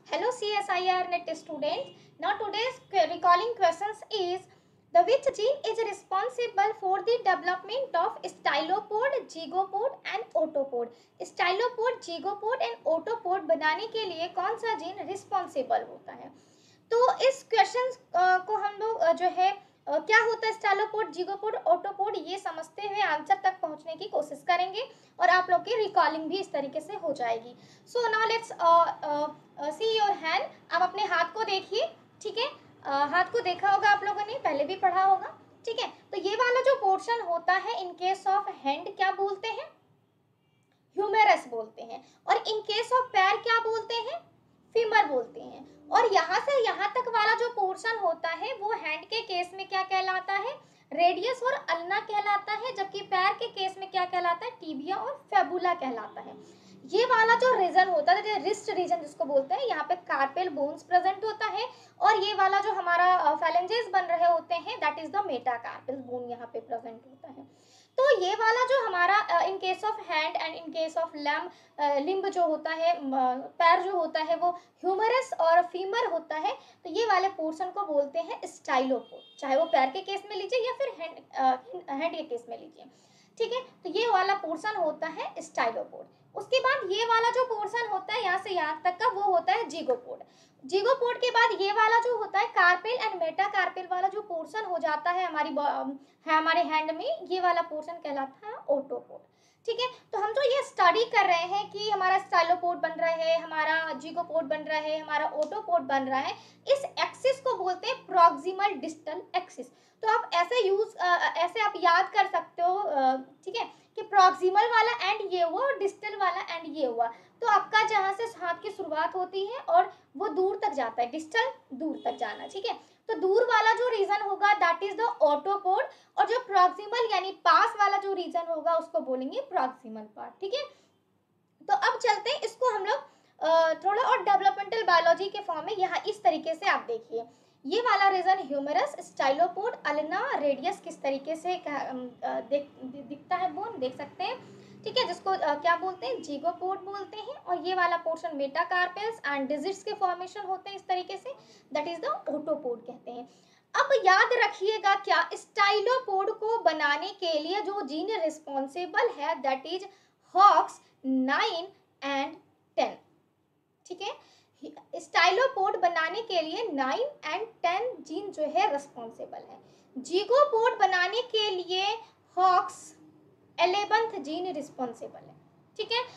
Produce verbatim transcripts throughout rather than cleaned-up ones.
Hello C S I R Net students. Now today's recalling questions is the which gene is responsible for the development of stylopod, zygopod and otopod. Stylopod, zygopod and otopod बनाने के लिए कौन सा gene responsible होता है? तो इस question को हम लोग जो है Uh, क्या होता है स्टाइलोपोड, जिगोपोड, ऑटोपोड, ये समझते हुए आंसर तक पहुंचने की कोशिश करेंगे और आप लोग की रिकॉलिंग भी इस तरीके से हो जाएगी. So now let's see your hand. आप अपने हाथ को देखिए. ठीक है, uh, हाथ को देखा होगा आप लोगों ने, पहले भी पढ़ा होगा. ठीक है, तो ये वाला जो पोर्शन होता है इन केस ऑफ हैंड क्या बोलते हैं? ह्यूमेरस बोलते हैं. और इन केस ऑफ पैर क्या बोलते हैं? फीमर बोलते हैं. और यहाँ से यहाँ तक वाला जो पोर्शन होता है वो हैंड के केस में क्या कहलाता है? रेडियस और अल्ना कहलाता है. जबकि पैर के केस में क्या कहलाता है? टीबिया और फेबुला कहलाता है. ये वाला जो रीजन होता है, रिस्ट रीजन जिसको बोलते हैं, यहाँ पे कार्पेल बोन्स प्रेजेंट होता है. और ये वाला जो हमारा फैलेंजेस बन रहे होते हैं that is the metacarpal bone यहाँ पे प्रेजेंट होता है. तो ये वाला जो हमारा in case of hand and in case of लैम लिम्ब जो होता है, पैर जो होता है, वो ह्यूमरस और फीमर होता है. तो ये वाले पोर्शन को बोलते हैं स्टाइलोपोड, चाहे वो पैर के केस में लीजिए या फिर हैंड हैंड के केस में लीजिए. ठीक है, तो ये वाला पोर्शन होता है स्टाइलोपोड. उसके बाद ये वाला जो पोर्शन होता है यहाँ से यहाँ तक का, वो होता है जिगोपोड. जिगोपोड के बाद ये वाला जो होता है कार्पेल एंड मेटाकार्पेल वाला जो पोर्शन हो जाता है हमारी है हमारे हैंड में, ये वाला पोर्शन कहलाता है ओटोपोड. ठीक है, तो हम जो ये स्टडी कर रहे हैं कि हमारा स्टाइलोपोड बन रहा है, हमारा जिगोपोड बन रहा है, हमारा ओटोपोड बन रहा है, इस एक्सिस को बोलते हैं प्रॉक्सिमल डिस्टल एक्सिस. तो आप ऐसे यूज ऐसे आप याद कर सकते हो. ठीक है, कि प्रॉक्सिमल वाला एंड ये हुआ और डिस्टल वाला एंड ये हुआ. तो आपका जहाँ से हाथ की शुरुआत होती है और वो दूर तक जाता है, डिस्टल दूर तक जाना. ठीक है, तो दूर वाला जो रीजन होगा दैट इज द ऑटोपोड, और जो प्रॉक्सिमल यानी पास वाला जो रीजन होगा उसको बोलेंगे प्रॉक्सिमल पार्ट. ठीक है, तो अब चलते हैं इसको हम लोग थोड़ा और डेवलपमेंटल बायोलॉजी के फॉर्म में. यहाँ इस तरीके से आप देखिए, ये वाला region humerus, stylopod, ulna, radius किस तरीके से देख दिखता है, बोन देख सकते हैं. ठीक है, जिसको uh, क्या बोलते हैं? जिगोपोड बोलते हैं. और ये वाला पोर्शन मेटाकार्पेल्स एंड डिजिट्स के फॉर्मेशन होते हैं इस तरीके से, दैट इज द ओटोपोड कहते हैं. अब याद रखिएगा क्या, स्टाइलोपोड को बनाने के लिए जो जीन रिस्पॉन्सिबल है that is Hox nine and ten. ठीक है, स्टाइलोपोड बनाने के लिए नाइन एंड टेन जीन जो है रिस्पॉन्सिबल है. जिगोपोड बनाने के लिए हॉक्स इलेवेंथ जीन रिस्पॉन्सिबल है. ठीक है,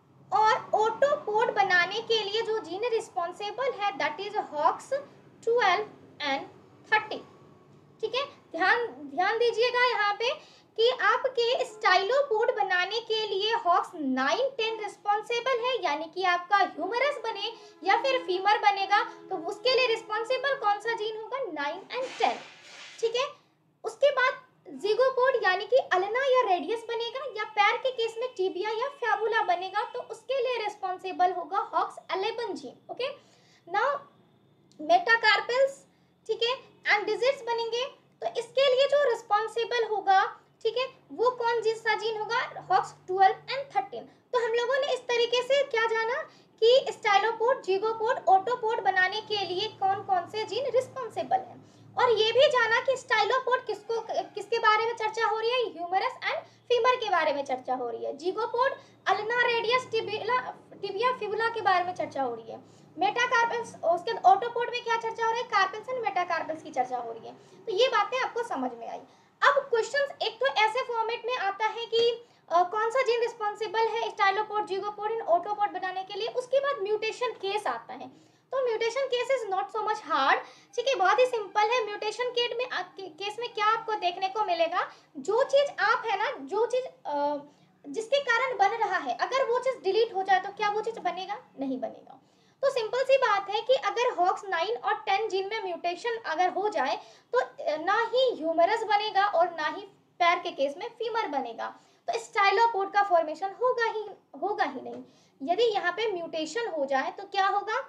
और ओटोपोड बनाने के लिए जो जीन रिस्पॉन्सिबल है that is Hox twelve and thirty. ठीक है, ध्यान ध्यान दीजिएगा यहाँ पे कि आपके स्टाइलोपोड बनाने के लिए हॉक्स नाइन टेन रिस्पॉन्सिबल है, यानी कि आपका ह्यूमरस बने या फिर फीमर बनेगा तो उसके लिए रिस्पॉन्सिबल कौन सा जीन होगा? Nine and ten. ठीक है, उसके बाद जिगोपोड यानी कि अल्ना या रेडियस बनेगा, या पैर के केस में टीबिया या फैबुला बनेगा, तो उसके लिए रिस्पॉन्सिबल होगा Hox eleven gene. Okay, now metacarpals, ठीक है, एंड डिजिट्स बनेंगे, तो इसके लिए जो रिस्पॉन्सिबल होगा, ठीक है, वो कौन सा जीन होगा? Hox twelve and thirteen. तो हम लोगों ने इस तरीके से क्या जाना कि स्टाइलोपोड, जिगोपोड, ओटोपोड बनाने के लिए कौन कौन से जीन रिस्पॉन्सिबल है. और ये भी जाना कि स्टाइलोपोड किसको किसके बारे में चर्चा हो रही है? ह्यूमरस एंड फीमर के बारे में चर्चा हो रही है. Zeugopod ulna, radius, tibia tibia fibula के बारे में चर्चा हो रही है. मेटाकार्पेल्स, उसके ऑटोपोड में क्या चर्चा हो रही है? कार्पेल्स एंड मेटाकार्पेल्स की चर्चा हो रही है. तो ये बातें आपको समझ में आई. अब क्वेश्चंस एक तो ऐसे फॉर्मेट में आता है कि uh, कौन सा जीन रिस्पॉन्सिबल है स्टाइलोपोड, जिगोपोड एंड ऑटोपोड बनाने के लिए. उसके बाद म्यूटेशन केस आता है. तो mutation case is not so much hard. ठीक है, बहुत ही सिंपल है. म्यूटेशन केस में केस में क्या आपको देखने को मिलेगा? जो चीज आप है ना, जो चीज uh, जिसके कारण बन रहा है, अगर वो चीज डिलीट हो जाए तो क्या वो चीज बनेगा? नहीं बनेगा. तो सिंपल सी बात है कि अगर हॉक्स नाइन और टेन जीन में म्यूटेशन अगर हो जाए तो ना ही ह्यूमरस बनेगा और ना ही पैर के केस में फीमर बनेगा. तो स्टाइलोपोड का फॉर्मेशन होगा ही होगा ही नहीं. यदि यहाँ पे म्यूटेशन हो जाए तो क्या होगा?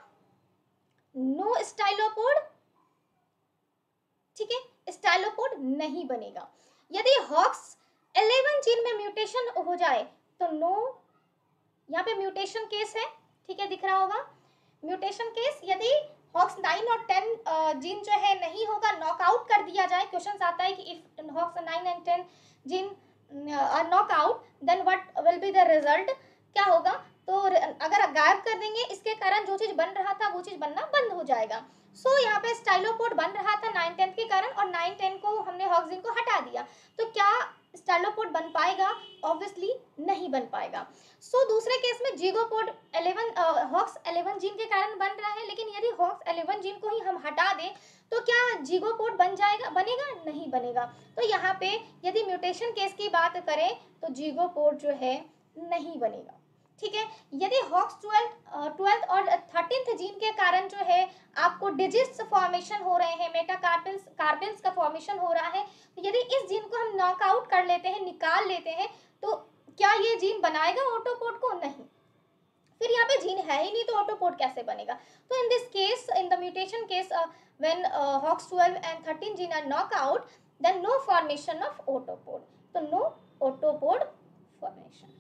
No stylopod. ठीक है, स्टाइलोपोड नहीं बनेगा. यदि हॉक्स इलेवन जीन में म्यूटेशन हो जाए तो नो, यहाँ पे म्यूटेशन केस है. ठीक है, दिख रहा होगा. म्यूटेशन केस, यदि हॉक्स नाइन और टेन जीन जो है नहीं होगा, नॉकआउट कर दिया जाए, क्वेश्चन आता है कि if Hox nine and ten gene are knockout then what will be the result, क्या होगा, तो अगर गायब कर देंगे इसके कारण जो चीज बन रहा था वो चीज बनना बंद हो जाएगा। सो so, यहाँ पे स्टाइलोपोड बन रहा था नाइन टेंथ के कारण और नाइन टेन को हमने हॉक्स जीन को हटा दिया, तो क्या स्टाइलोपोड बन पाएगा? ऑब्वियसली नहीं बन पाएगा। सो so, दूसरे केस में zeugopod eleven Hox eleven gene के कारण बन रहा है, लेकिन यदि हॉक्स इलेवन जीन को ही हम हटा दें तो क्या जीगोपोड बन जाएगा? बनेगा? नहीं बनेगा। तो यहाँ पे यदि म्यूटेशन केस की बात करें तो जीगोपोड जो है नहीं बनेगा, ठीक है। यदि हॉक्स ट्वेल्थ ट्वेल्थ और थर्टींथ जीन के कारण जो है आपको डिजिट्स फॉर्मेशन हो रहे हैं, मेटाकार्पल्स कार्पेल्स का फॉर्मेशन हो रहा है, तो यदि इस जीन को हम नॉकआउट कर लेते हैं, निकाल लेते हैं, तो क्या ये जीन बनाएगा ऑटोपोड को? नहीं। फिर यहाँ पे जीन है ही नहीं तो ऑटोपोड कैसे बनेगा? तो in this case, in the mutation case when Hox twelve and thirteen gene are knockout, then no formation of autopod, तो नो ऑटोपोड फॉर्मेशन।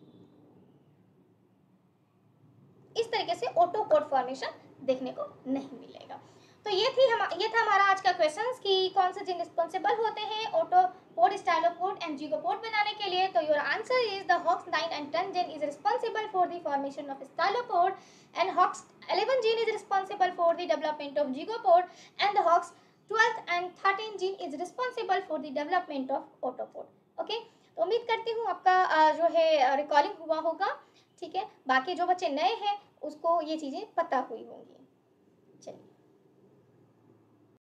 इस तरीके से ऑटोपोड फॉर्मेशन देखने को नहीं मिलेगा। तो ये थी हम ये था हमारा आज का क्वेश्चन कि कौन से जीन रिस्पॉन्सिबल होते हैं ऑटोपोड, स्टाइलोपोड एंड जीगोपोड बनाने के लिए। तो your answer is the Hox nine and ten gene is responsible for the formation of stylopod and Hox eleven gene is responsible for the development of zeugopod and the Hox twelfth and thirteen gene is responsible for the development of autopod. Okay, तो उम्मीद करती हूँ आपका जो है recording हुआ होगा, ठीक है। बाकी जो बच्चे नए हैं उसको ये चीज़ें पता हुई होंगी। चलिए।